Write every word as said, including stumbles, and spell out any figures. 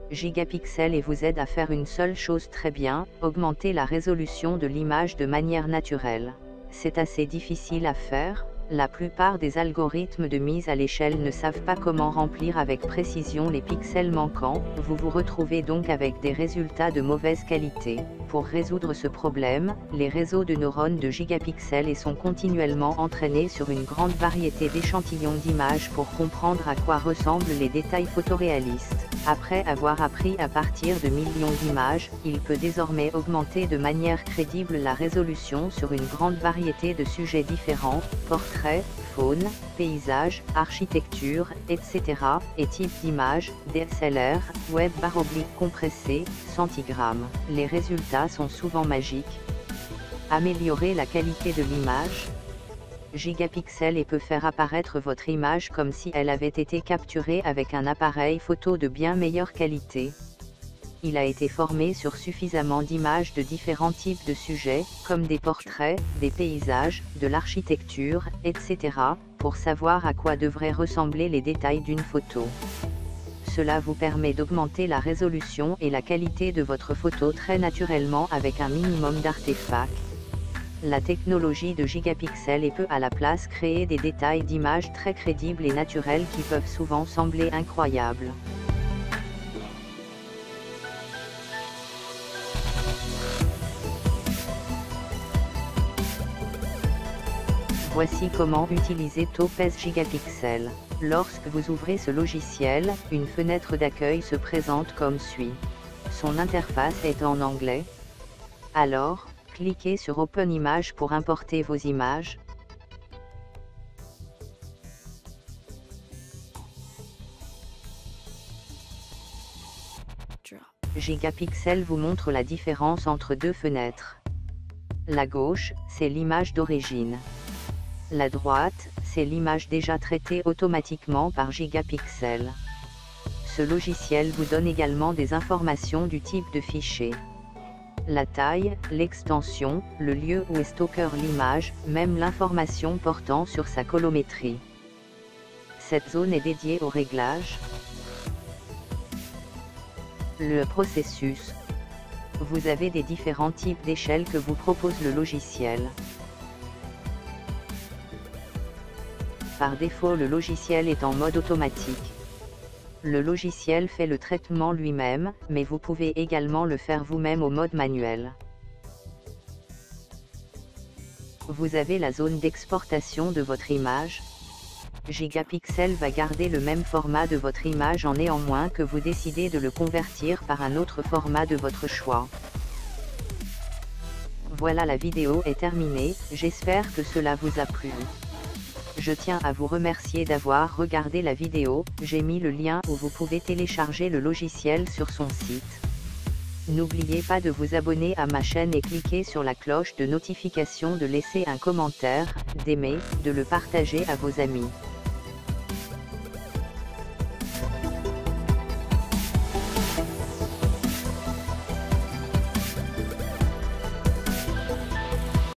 gigapixels et vous aide à faire une seule chose très bien, augmenter la résolution de l'image de manière naturelle. C'est assez difficile à faire. La plupart des algorithmes de mise à l'échelle ne savent pas comment remplir avec précision les pixels manquants, vous vous retrouvez donc avec des résultats de mauvaise qualité. Pour résoudre ce problème, les réseaux de neurones de gigapixels et sont continuellement entraînés sur une grande variété d'échantillons d'images pour comprendre à quoi ressemblent les détails photoréalistes. Après avoir appris à partir de millions d'images, il peut désormais augmenter de manière crédible la résolution sur une grande variété de sujets différents, portraits, faune, paysages, architecture, et cetera, et types d'images, D S L R, web barre oblique compressé, centigramme. Les résultats sont souvent magiques. Améliorer la qualité de l'image. Gigapixel et peut faire apparaître votre image comme si elle avait été capturée avec un appareil photo de bien meilleure qualité. Il a été formé sur suffisamment d'images de différents types de sujets, comme des portraits, des paysages, de l'architecture, et cetera, pour savoir à quoi devraient ressembler les détails d'une photo. Cela vous permet d'augmenter la résolution et la qualité de votre photo très naturellement avec un minimum d'artefacts. La technologie de gigapixel et peut à la place créer des détails d'images très crédibles et naturels qui peuvent souvent sembler incroyables. Voici comment utiliser Topaz Gigapixel. Lorsque vous ouvrez ce logiciel, une fenêtre d'accueil se présente comme suit. Son interface est en anglais. Alors, cliquez sur Open Image pour importer vos images. Gigapixel vous montre la différence entre deux fenêtres. La gauche, c'est l'image d'origine. La droite, c'est l'image déjà traitée automatiquement par Gigapixel. Ce logiciel vous donne également des informations du type de fichier. La taille, l'extension, le lieu où est stocké l'image, même l'information portant sur sa colorimétrie. Cette zone est dédiée au réglage. Le processus. Vous avez des différents types d'échelles que vous propose le logiciel. Par défaut, le logiciel est en mode automatique. Le logiciel fait le traitement lui-même, mais vous pouvez également le faire vous-même au mode manuel. Vous avez la zone d'exportation de votre image. Gigapixel va garder le même format de votre image en néanmoins que vous décidez de le convertir par un autre format de votre choix. Voilà, la vidéo est terminée, j'espère que cela vous a plu. Je tiens à vous remercier d'avoir regardé la vidéo, j'ai mis le lien où vous pouvez télécharger le logiciel sur son site. N'oubliez pas de vous abonner à ma chaîne et cliquer sur la cloche de notification, de laisser un commentaire, d'aimer, de le partager à vos amis.